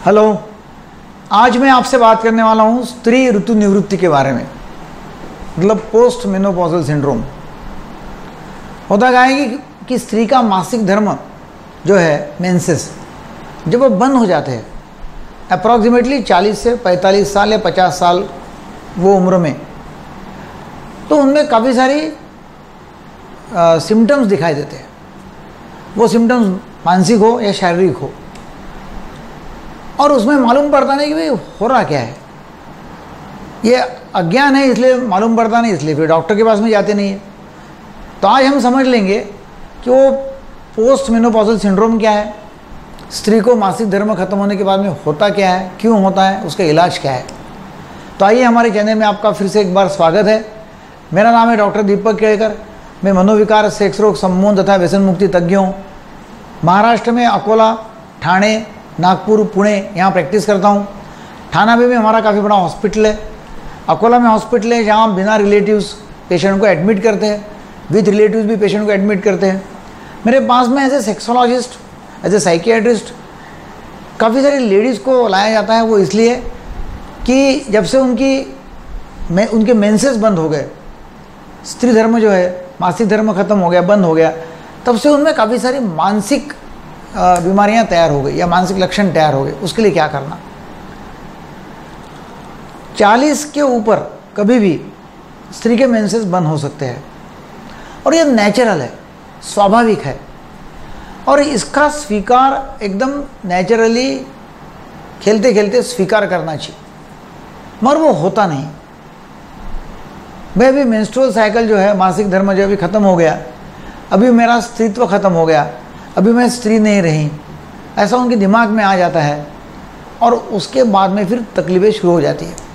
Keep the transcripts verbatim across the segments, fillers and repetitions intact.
Hello, आज मैं आपसे बात करने वाला हूँ स्त्री ऋतु निवृत्ति के बारे में, मतलब पोस्ट मेनोपॉजल सिंड्रोम। होता क्या है कि, कि स्त्री का मासिक धर्म जो है मेंसेस, जब वो बंद हो जाते हैं अप्रॉक्सीमेटली चालीस से पैंतालीस साल या पचास साल वो उम्र में, तो उनमें काफ़ी सारी सिम्टम्स दिखाई देते हैं। वो सिम्टम्स मानसिक हो या शारीरिक हो, और उसमें मालूम पड़ता नहीं कि भाई हो रहा क्या है। ये अज्ञान है, इसलिए मालूम पड़ता नहीं, इसलिए फिर डॉक्टर के पास में जाते नहीं है। तो आज हम समझ लेंगे कि वो पोस्ट मेनोपॉजल सिंड्रोम क्या है, स्त्री को मासिक धर्म खत्म होने के बाद में होता क्या है, क्यों होता है, उसका इलाज क्या है। तो आइए, हमारे चैनल में आपका फिर से एक बार स्वागत है। मेरा नाम है डॉक्टर दीपक केड़कर। मैं मनोविकार, सेक्स रोग, सम्मोहन तथा व्यसन मुक्ति तज्ञों महाराष्ट्र में अकोला, ठाणे, नागपुर, पुणे यहाँ प्रैक्टिस करता हूँ। ठाणा में भी हमारा काफ़ी बड़ा हॉस्पिटल है। अकोला में हॉस्पिटल है जहाँ बिना रिलेटिव्स पेशेंट को एडमिट करते हैं, विथ रिलेटिव्स भी पेशेंट को एडमिट करते हैं। मेरे पास में as a sexologist, as a psychiatrist काफ़ी सारी लेडीज़ को लाया जाता है। वो इसलिए कि जब से उनकी में उनके मेंसेस बंद हो गए, स्त्री धर्म जो है मासिक धर्म खत्म हो गया, बंद हो गया, तब से उनमें काफ़ी सारी मानसिक बीमारियां तैयार हो गई या मानसिक लक्षण तैयार हो गए। उसके लिए क्या करना, चालीस के ऊपर कभी भी स्त्री के मेंसेस बंद हो सकते हैं, और ये नेचुरल है, स्वाभाविक है, और इसका स्वीकार एकदम नेचुरली खेलते खेलते स्वीकार करना चाहिए, मगर वो होता नहीं। भाई अभी मेंस्ट्रुअल साइकिल जो है, मासिक धर्म जो अभी ख़त्म हो गया, अभी मेरा स्त्रीत्व खत्म हो गया, अभी मैं स्त्री नहीं रही, ऐसा उनके दिमाग में आ जाता है, और उसके बाद में फिर तकलीफें शुरू हो जाती है।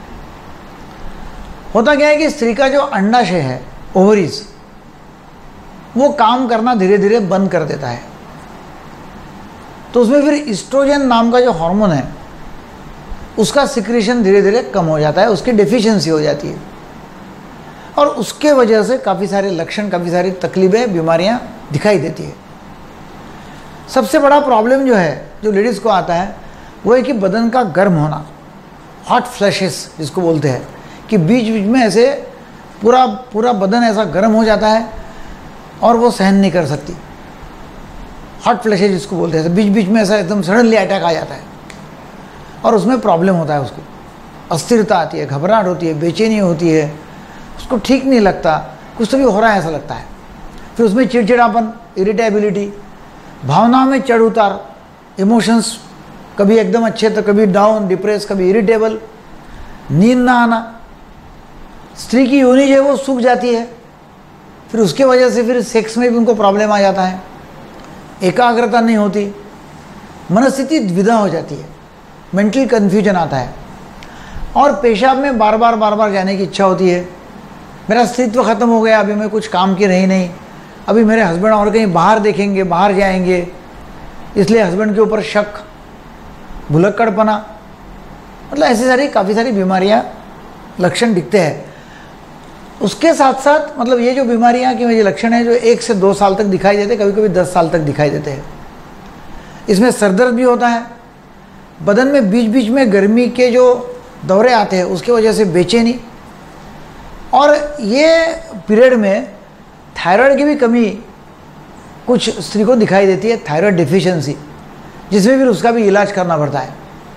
होता क्या है कि स्त्री का जो अंडाशय है, ओवरीज, वो काम करना धीरे धीरे बंद कर देता है। तो उसमें फिर ईस्ट्रोजन नाम का जो हार्मोन है, उसका सिक्रीशन धीरे धीरे कम हो जाता है, उसकी डेफिशिएंसी हो जाती है, और उसके वजह से काफ़ी सारे लक्षण, काफ़ी सारी तकलीफें, बीमारियां दिखाई देती है। सबसे बड़ा प्रॉब्लम जो है, जो लेडीज़ को आता है, वो है कि बदन का गर्म होना, हॉट फ्लैशेस जिसको बोलते हैं, कि बीच बीच में ऐसे पूरा पूरा बदन ऐसा गर्म हो जाता है और वो सहन नहीं कर सकती। हॉट फ्लैशेस जिसको बोलते हैं, बीच बीच में ऐसा एकदम सडनली अटैक आ जाता है, और उसमें प्रॉब्लम होता है, उसको अस्थिरता आती है, घबराहट होती है, बेचैनी होती है, उसको ठीक नहीं लगता, कुछ तो भी हो रहा है ऐसा लगता है। फिर उसमें चिड़चिड़ापन, इरिटेबिलिटी, भावनाओं में चढ़ उतार, इमोशंस कभी एकदम अच्छे तो कभी डाउन, डिप्रेस, कभी इरिटेबल, नींद ना आना, स्त्री की योनि जो है वो सूख जाती है, फिर उसके वजह से फिर सेक्स में भी उनको प्रॉब्लम आ जाता है, एकाग्रता नहीं होती, मनस्थिति द्विधा हो जाती है, मेंटल कन्फ्यूजन आता है, और पेशाब में बार बार बार बार जाने की इच्छा होती है। मेरा स्त्रीत्व खत्म हो गया, अभी मैं कुछ काम की रही नहीं, अभी मेरे हस्बैंड और कहीं बाहर देखेंगे, बाहर जाएंगे, इसलिए हस्बैंड के ऊपर शक, भुलक्कड़पना, मतलब ऐसी सारी काफ़ी सारी बीमारियां, लक्षण दिखते हैं। उसके साथ साथ मतलब ये जो बीमारियां के ये लक्षण है, जो एक से दो साल तक दिखाई देते, कभी कभी दस साल तक दिखाई देते हैं। इसमें सरदर्द भी होता है, बदन में बीच बीच में गर्मी के जो दौरे आते हैं, उसकी वजह से बेचैनी, और ये पीरियड में थायराइड की भी कमी कुछ स्त्री को दिखाई देती है, थायराइड डिफिशिएंसी, जिसमें फिर उसका भी इलाज करना पड़ता है।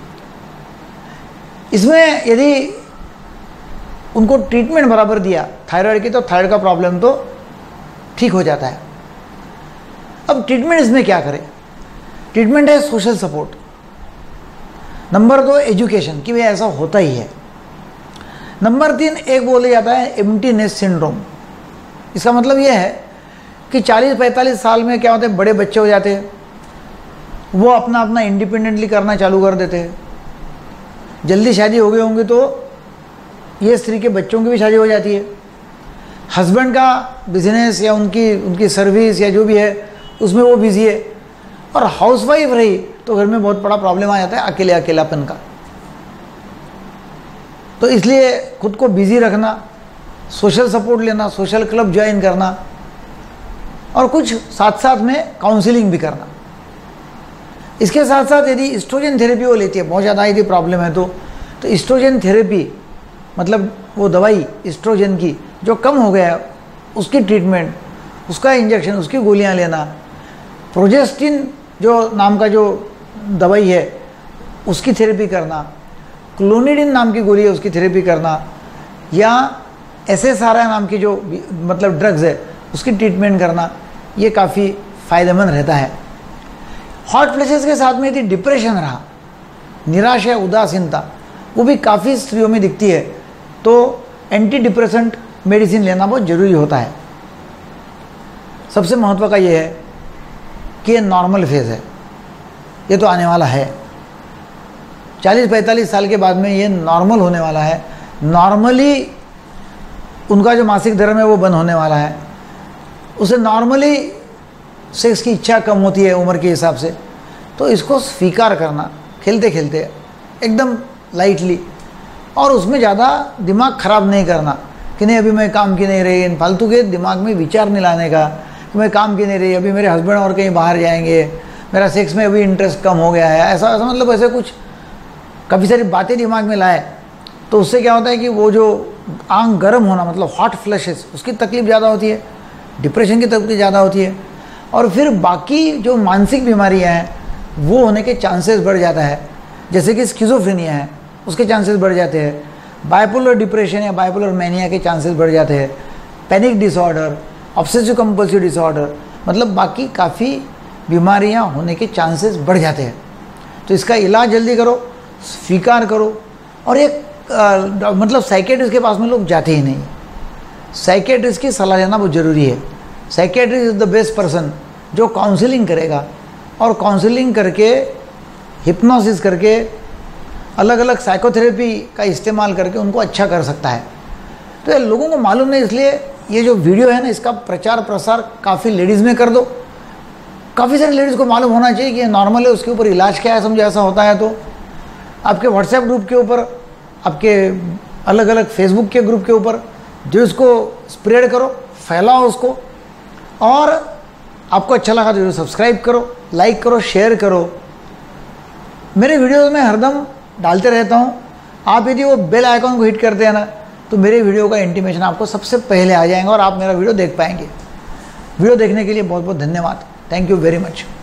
इसमें यदि उनको ट्रीटमेंट बराबर दिया थायराइड की, तो थायराइड का प्रॉब्लम तो ठीक हो जाता है। अब ट्रीटमेंट इसमें क्या करें? ट्रीटमेंट है सोशल सपोर्ट। नंबर दो, एजुकेशन, कि भाई ऐसा होता ही है। नंबर तीन, एक बोला जाता है एम्प्टीनेस सिंड्रोम। इसका मतलब यह है कि चालीस पैंतालीस साल में क्या होते हैं, बड़े बच्चे हो जाते हैं, वो अपना अपना इंडिपेंडेंटली करना चालू कर देते हैं। जल्दी शादी हो गई होंगी तो ये स्त्री के बच्चों की भी शादी हो जाती है, हस्बैंड का बिजनेस या उनकी उनकी सर्विस या जो भी है उसमें वो बिजी है, और हाउसवाइफ रही तो घर में बहुत बड़ा प्रॉब्लम आ जाता है, अकेले अकेलापन का। तो इसलिए खुद को बिजी रखना, सोशल सपोर्ट लेना, सोशल क्लब ज्वाइन करना, और कुछ साथ साथ में काउंसलिंग भी करना। इसके साथ साथ यदि इस्ट्रोजन थेरेपी वो लेती है, बहुत ज़्यादा यदि प्रॉब्लम है तो तो इस्ट्रोजन थेरेपी मतलब वो दवाई इस्ट्रोजन की जो कम हो गया है उसकी ट्रीटमेंट, उसका इंजेक्शन, उसकी गोलियां लेना, प्रोजेस्टिन जो नाम का जो दवाई है उसकी थेरेपी करना, क्लोनिडिन नाम की गोली है उसकी थेरेपी करना, या एस एस आर आई नाम की जो मतलब ड्रग्स है उसकी ट्रीटमेंट करना, ये काफ़ी फ़ायदेमंद रहता है। हॉट फ्लैशेस के साथ में यदि डिप्रेशन रहा, निराशा, उदासीनता, वो भी काफ़ी स्त्रियों में दिखती है, तो एंटी डिप्रेसेंट मेडिसिन लेना बहुत ज़रूरी होता है। सबसे महत्व का ये है कि ये नॉर्मल फेज़ है, ये तो आने वाला है, चालीस पैंतालीस साल के बाद में ये नॉर्मल होने वाला है। नॉर्मली उनका जो मासिक धर्म है वो बंद होने वाला है, उसे नॉर्मली सेक्स की इच्छा कम होती है उम्र के हिसाब से। तो इसको स्वीकार करना खेलते खेलते एकदम लाइटली, और उसमें ज़्यादा दिमाग ख़राब नहीं करना कि नहीं अभी मैं काम की नहीं रही, इन फालतू के दिमाग में विचार नहीं लाने का कि मैं काम की नहीं रही, अभी मेरे हस्बैंड और कहीं बाहर जाएंगे, मेरा सेक्स में अभी इंटरेस्ट कम हो गया है, ऐसा ऐसा मतलब ऐसे कुछ काफ़ी सारी बातें दिमाग में लाए तो उससे क्या होता है कि वो जो आंख गर्म होना मतलब हॉट फ्लैशेस, उसकी तकलीफ ज़्यादा होती है, डिप्रेशन की तकलीफ ज़्यादा होती है, और फिर बाकी जो मानसिक बीमारियां हैं वो होने के चांसेस बढ़ जाता है, जैसे कि स्किज़ोफ्रेनिया है उसके चांसेस बढ़ जाते हैं, बाइपोलर डिप्रेशन या बाइपोलर मैनिया के चांसेस बढ़ जाते हैं, panic disorder, obsessive compulsive disorder, मतलब बाकी काफ़ी बीमारियां होने के चांसेस बढ़ जाते हैं। तो इसका इलाज जल्दी करो, स्वीकार करो, और एक आ, मतलब साइकेट्रिस्ट के पास में लोग जाते ही नहीं। साइकेट्रिस्ट की सलाह लेना बहुत ज़रूरी है। Psychiatrist is the best person जो काउंसलिंग करेगा, और काउंसलिंग करके, हिप्नोसिस करके, अलग अलग साइकोथेरेपी का इस्तेमाल करके उनको अच्छा कर सकता है। तो ये लोगों को मालूम नहीं, इसलिए ये जो वीडियो है ना इसका प्रचार प्रसार काफ़ी लेडीज़ में कर दो। काफ़ी सारी लेडीज़ को मालूम होना चाहिए कि ये नॉर्मल है, उसके ऊपर इलाज क्या है, समझो ऐसा होता है तो आपके व्हाट्सएप ग्रुप के ऊपर, आपके अलग अलग फेसबुक के ग्रुप के ऊपर जो इसको स्प्रेड करो, फैलाओ उसको, और आपको अच्छा लगा तो सब्सक्राइब करो, लाइक करो, शेयर करो। मेरे वीडियोस में हरदम डालते रहता हूँ, आप यदि वो बेल आइकॉन को हिट करते हैं ना तो मेरे वीडियो का इंटीमेशन आपको सबसे पहले आ जाएगा और आप मेरा वीडियो देख पाएंगे। वीडियो देखने के लिए बहुत बहुत धन्यवाद। Thank you very much.